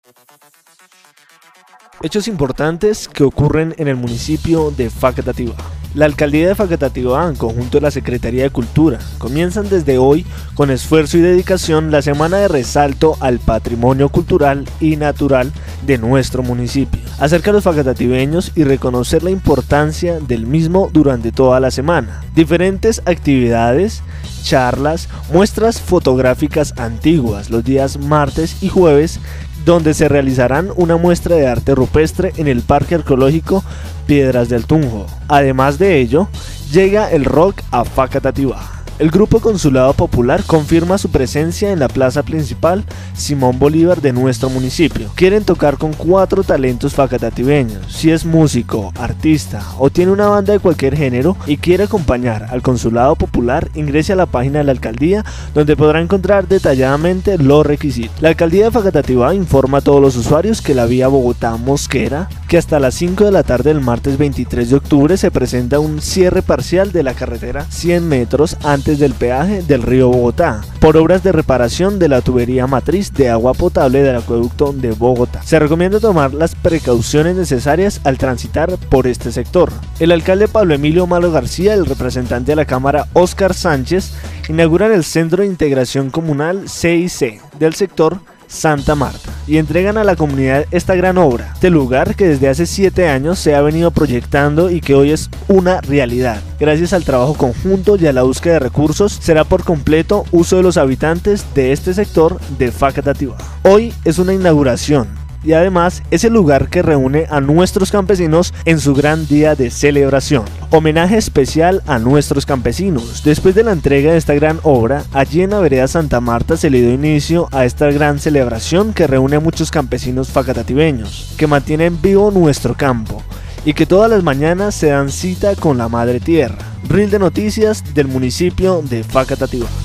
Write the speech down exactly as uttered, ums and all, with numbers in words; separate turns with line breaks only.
Hechos importantes que ocurren en el municipio de Facatativá. La alcaldía de Facatativá, en conjunto de la Secretaría de Cultura, comienzan desde hoy con esfuerzo y dedicación la semana de resalto al patrimonio cultural y natural de nuestro municipio. Acerca a los facatativeños y reconocer la importancia del mismo durante toda la semana. Diferentes actividades, charlas, muestras fotográficas antiguas los días martes y jueves, donde se realizarán una muestra de arte rupestre en el Parque Arqueológico Piedras del Tunjo. Además de ello, llega el rock a Facatativá. El Grupo Consulado Popular confirma su presencia en la plaza principal Simón Bolívar de nuestro municipio. Quieren tocar con cuatro talentos facatativeños. Si es músico, artista o tiene una banda de cualquier género y quiere acompañar al Consulado Popular, ingrese a la página de la alcaldía, donde podrá encontrar detalladamente los requisitos. La alcaldía de Facatativá informa a todos los usuarios que la vía Bogotá-Mosquera, que hasta las cinco de la tarde del martes veintitrés de octubre se presenta un cierre parcial de la carretera cien metros antes del peaje del río Bogotá, por obras de reparación de la tubería matriz de agua potable del acueducto de Bogotá. Se recomienda tomar las precauciones necesarias al transitar por este sector. El alcalde Pablo Emilio Malo García y el representante de la Cámara Óscar Sánchez inauguran el Centro de Integración Comunal C I C del sector Santa Marta y entregan a la comunidad esta gran obra. Este lugar que desde hace siete años se ha venido proyectando y que hoy es una realidad. Gracias al trabajo conjunto y a la búsqueda de recursos, será por completo uso de los habitantes de este sector de Facatativá. Hoy es una inauguración y además es el lugar que reúne a nuestros campesinos en su gran día de celebración. Homenaje especial a nuestros campesinos. Después de la entrega de esta gran obra, allí en la vereda Santa Marta se le dio inicio a esta gran celebración que reúne a muchos campesinos facatativeños, que mantienen vivo nuestro campo y que todas las mañanas se dan cita con la Madre Tierra. Reel de noticias del municipio de Facatativá.